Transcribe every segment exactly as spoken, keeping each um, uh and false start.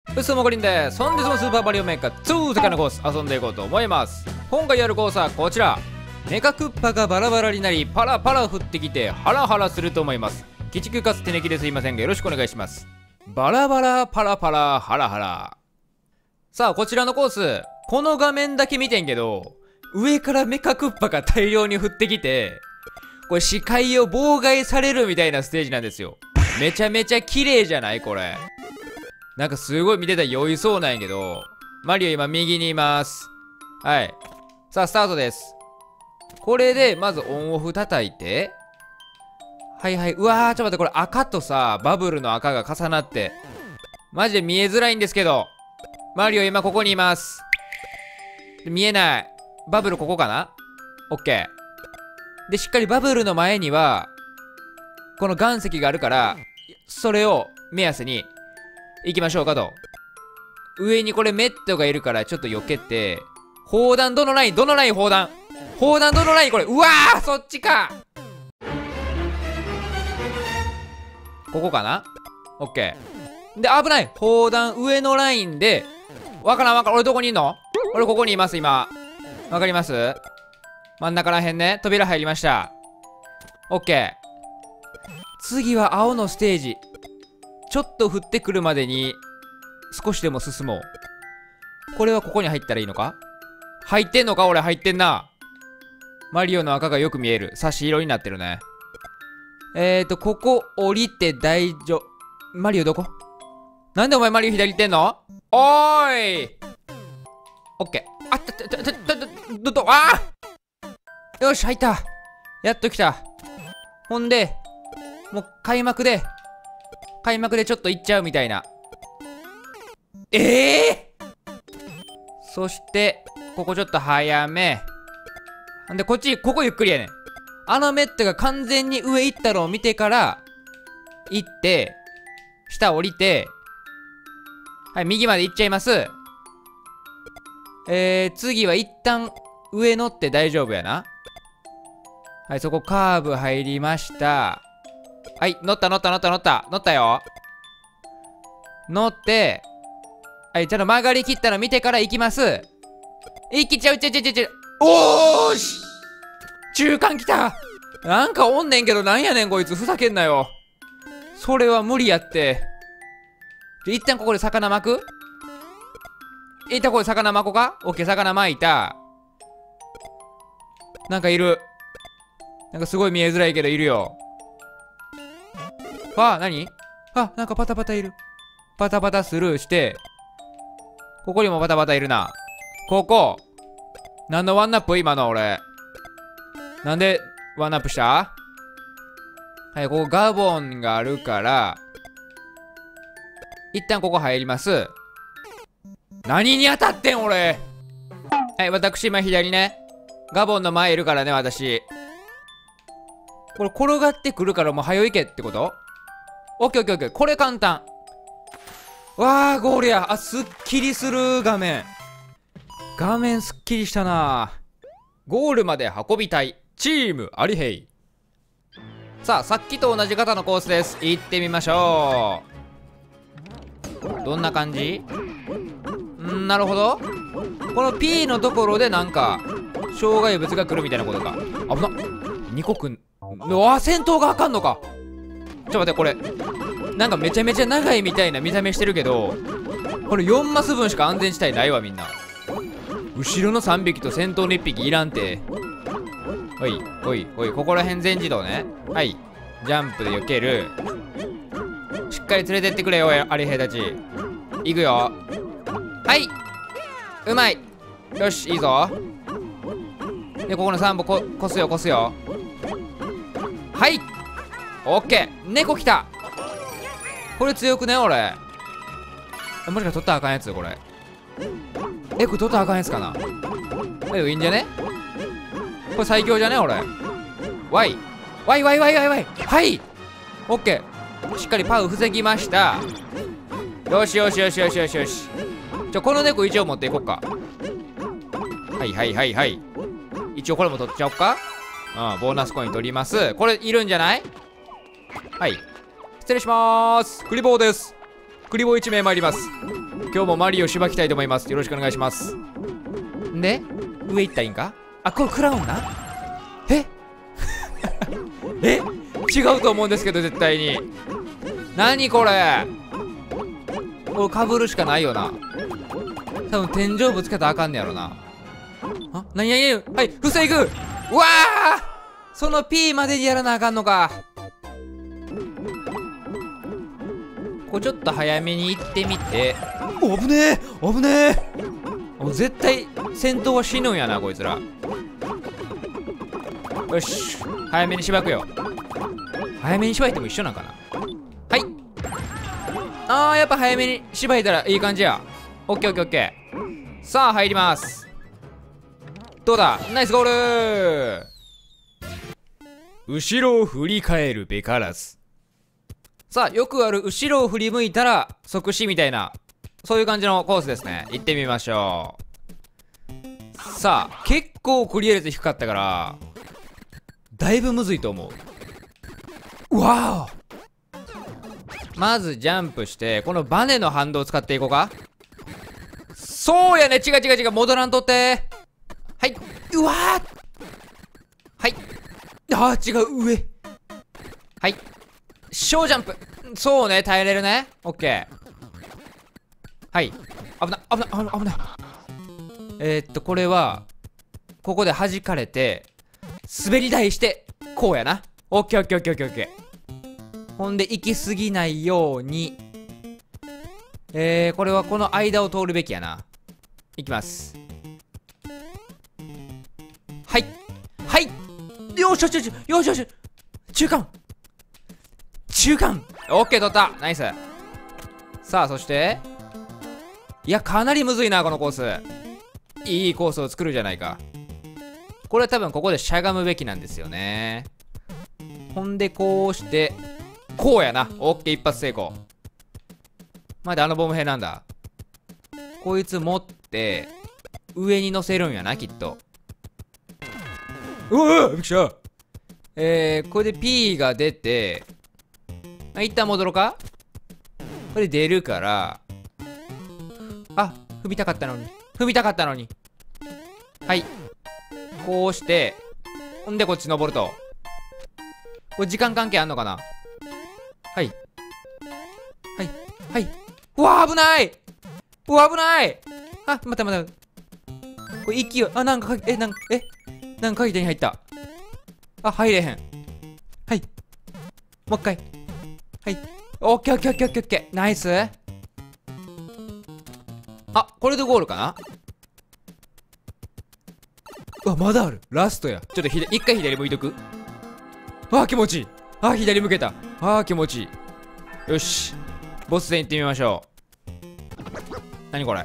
うそもこりんです。本日もスーパーマリオメーカーツー世界のコース遊んでいこうと思います。今回やるコースはこちら。メカクッパがバラバラになりパラパラ降ってきてハラハラすると思います。鬼畜かつ手抜きですいませんがよろしくお願いします。バラバラパラパラハラハラ。さあこちらのコース、この画面だけ見てんけど上からメカクッパが大量に降ってきて、これ視界を妨害されるみたいなステージなんですよ。めちゃめちゃ綺麗じゃないこれ。なんかすごい見てたら酔いそうなんやけど、マリオ今右にいます。はい。さあスタートです。これでまずオンオフ叩いて、はいはい。うわー、ちょっと待って、これ赤とさバブルの赤が重なってマジで見えづらいんですけど、マリオ今ここにいます。見えない。バブルここかな。オッケーで、しっかりバブルの前にはこの岩石があるから、それを目安に行きましょうかと。上にこれメットがいるからちょっと避けて、砲弾どのラインどのライン砲弾砲弾どのラインこれ。うわー、そっちか。ここかな。オッケーで、危ない。砲弾上のラインで、わからんわからん。俺どこにいんの。俺ここにいます今。わかります。真ん中らへんね。扉入りました。オッケー。次は青のステージ。ちょっと降ってくるまでに少しでも進もう。これはここに入ったらいいのか。入ってんのか。俺入ってんな。マリオの赤がよく見える。差し色になってるね。えーとここ降りて大丈夫。マリオどこ。なんでお前マリオ左行ってんの。おーい。オッケー。あったったったったったどどあー、よし入った。やっと来た。ほんでもう開幕で開幕でちょっと行っちゃうみたいな。ええー、そしてここちょっと早め。んでこっちここゆっくりやねん。あのメットが完全に上行ったのを見てから行って下降りて、はい右まで行っちゃいます。えー、次は一旦上乗って大丈夫やな。はい、そこカーブ入りました。はい、乗った乗った乗った乗った乗ったよ。乗って、はい、ちゃんと曲がりきったの見てから行きます。行きちゃうちゃうちゃうちゃうちゃう。おーし、中間来た。なんかおんねんけど、なんやねんこいつ、ふざけんなよ。それは無理やって。一旦ここで魚巻く。一旦ここで魚巻こうか。オッケー、魚巻いた。なんかいる。なんかすごい見えづらいけどいるよ。あ、なに。あ、なんかパタパタいる。パタパタスルーして、ここにもパタパタいるな。ここ何のワンナップ今の俺。なんでワンナップした。はい、ここガボンがあるから一旦ここ入ります。何に当たってん俺。はい、私今左ね。ガボンの前いるからね私。これ転がってくるからもう早いけってこと。オッケーオッケーオッケー。これ簡単。わーゴールや。あ、すっきりする画面。画面すっきりしたな。ゴールまで運びたいチームアリヘイ。さあさっきと同じ方のコースです。行ってみましょう。どんな感じん。なるほど。この P のところでなんか障害物が来るみたいなことか。危なっ。にこくん。うわ、戦闘があかんのか。ちょっと待って、これなんかめちゃめちゃ長いみたいな見た目してるけど、これよんマス分しか安全地帯ないわみんな。後ろのさんびきと先頭のいっぴきいらんて。おいおいおい、ここら辺全自動ね。はい、ジャンプで避ける。しっかり連れてってくれよアリヘイたち。いくよ。はい、うまい。よしいいぞ。でここのさんぼここすよこすよ。はい、オッケー。猫来た。これ強くね俺。もしかして取ったらあかんやつこれ。え、これ取ったらあかんやつかな。え、いいんじゃねこれ。最強じゃね俺。ワイワイワイワイワイワイ。はい、オッケー。しっかりパウ防ぎました。よしよしよしよしよしよし。じゃこの猫一応持っていこっか。はいはいはいはい。一応これも取っちゃおっか。うん、ボーナスコイン取ります。これいるんじゃない。はい、失礼しまーす。クリボーです。 クリボーいち名参ります。今日もマリオしばきたいと思います。よろしくお願いします。んで上行ったらいいんか。あ、これクラウンな。ええ違うと思うんですけど、絶対に。何これ。これかぶるしかないよな。多分天井ぶつけたらあかんねやろな。あ、なになに。はい、防ぐ。うわあ、その P までにやらなあかんのか。これちょっと早めに行ってみて。お危ねえ危ねえ。もう絶対戦闘は死ぬんやなこいつら。よし、早めにしばくよ。早めにしばいても一緒なんかな。はい。あー、やっぱ早めにしばいたらいい感じや。オッケーオッケーオッケー。さあ入ります。どうだ。ナイスゴール。後ろを振り返るべからず。さあよくある後ろを振り向いたら即死みたいな、そういう感じのコースですね。行ってみましょう。さあ結構クリア率低かったからだいぶむずいと思う。うわー、まずジャンプしてこのバネの反動を使っていこうか。そうやね。違う違う違う、戻らんとって。はい。うわー、はい。あー違う、上。はい、小ジャンプ。そうね、耐えれるね。オッケー。はい。危ない危ない危ない危ない。えー、っとこれはここで弾かれて滑り台してこうやな。オッケーオッケーオッケーオッケーオッケー。ほんで行き過ぎないように、えー、これはこの間を通るべきやな。いきます。はいはい。よしよしよしよしよし。中間中間。オッケー、取った。ナイス。さあそして、いやかなりむずいなこのコース。いいコースを作るじゃないか。これは多分ここでしゃがむべきなんですよね。ほんでこうしてこうやな。オッケー、一発成功。まだあのボム兵なんだ。こいつ持って上に乗せるんやなきっと。うわっびっくりした。えー、これで P が出て、あ、一旦戻ろうか。これ出るから、あ、踏みたかったのに踏みたかったのに。はい、こうして、ほんでこっち登ると。これ時間関係あんのかな。はいはいはい。うわ危ない。うわ危ない。あ、待って待って。これ勢い、あ、なんかか、え、なんか、えなんか鍵手に入った。あ、入れへん。はい、もう一回。はい、オッケーオッケーオッケーオッケーオッケー。ナイス。あ、これでゴールかな。うわ、まだある。ラストや。ちょっとひで一回左向いとく。あー気持ちいい。あー左向けた。あー気持ちいい。よし、ボス戦行ってみましょう。何これ。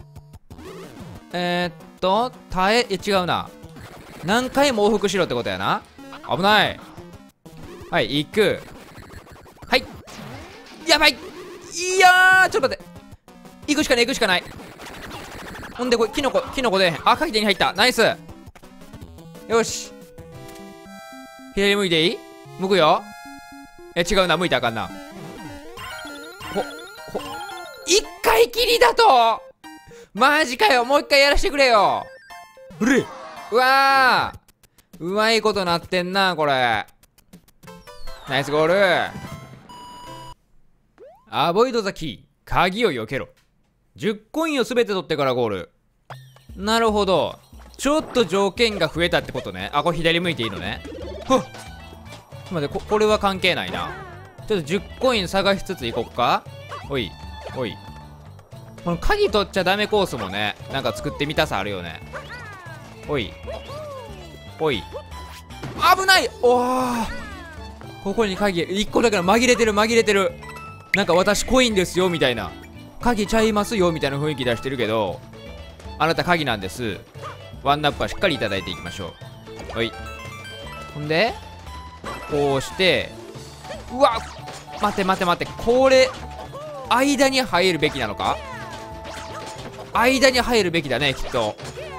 えー、っと耐え、え違うな。何回も往復しろってことやな。危ない。はい、行く。はい、やばい。いやー、ちょっと待って。行くしかない行くしかない。ほんでこれキノコキノコ出えへん。あ、鍵手に入った。ナイス。よし、左向いていい。向くよ。え違うな、向いたらあかんな。ほほ一回きりだと。マジかよ。もう一回やらしてくれよ。うれ。うわー、うまいことなってんなこれ。ナイスゴール。アボイドザキー、鍵を避けろ。じゅっコインをすべて取ってからゴール。なるほど、ちょっと条件が増えたってことね。あ、これ左向いていいのね。はっ、待って、ここれは関係ないな。ちょっとじゅっコイン探しつついこっか。おいおい、この鍵取っちゃダメコースもね、なんか作ってみたさあるよね。おいおい、危ない。おー、ここに鍵いっこだから紛れてる紛れてる。なんか私コインですよみたいな、鍵ちゃいますよみたいな雰囲気出してるけど、あなた鍵なんです。ワンナップはしっかりいただいていきましょう。はい、ほんでこうして、うわ待って待って待って、これ間に入るべきなのか。間に入るべきだねきっと。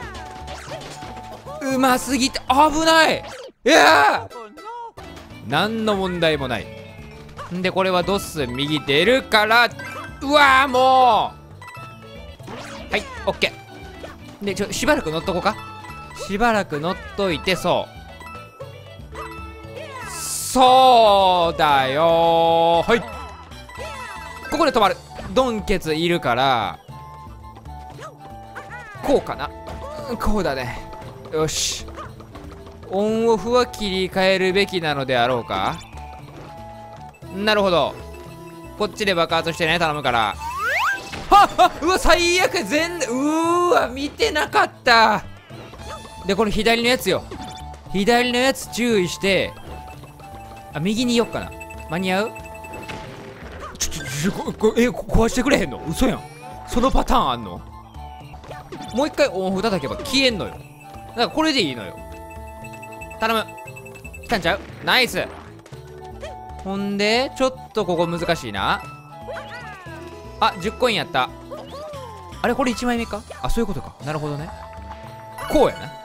うますぎて危ない。いや何の問題もない。んでこれはドス右出るからうわーもう、はい、オッケー。でちょしばらく乗っとこうか。しばらく乗っといて、そうそうだよー。はい、ここで止まる。ドンケツいるからこうかな。こうだね。よし、オンオフは切り替えるべきなのであろうか。なるほど、こっちで爆発してね、頼むから。はっはっ、うわ最悪、全然、うーわ見てなかった。でこれ左のやつよ、左のやつ注意して、あ右にいよっかな。間に合う？ちょちょちょここえこ壊してくれへんの？嘘やん。そのパターンあんの？もう一回オンオフ叩けば消えんのよ。だからこれでいいのよ。頼む。来たんちゃう？ナイス。ほんでちょっとここ難しいな。あ、じゅっコインやった。あれこれいちまいめか。あ、そういうことか。なるほどね。こうやな、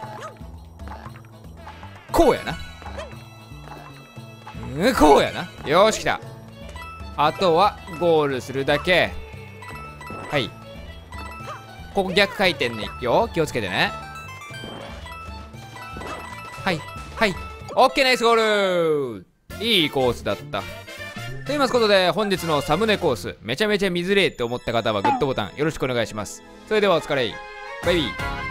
こうやな、うん、こうやな。よーし来た。あとはゴールするだけ。はい、ここ逆回転ねよ、気をつけてね。はいはいオッケー、ナイスゴール。いいコースだった。と言いますことで、本日のサムネコースめちゃめちゃ見づれえって思った方はグッドボタンよろしくお願いします。それではお疲れ、バイビー。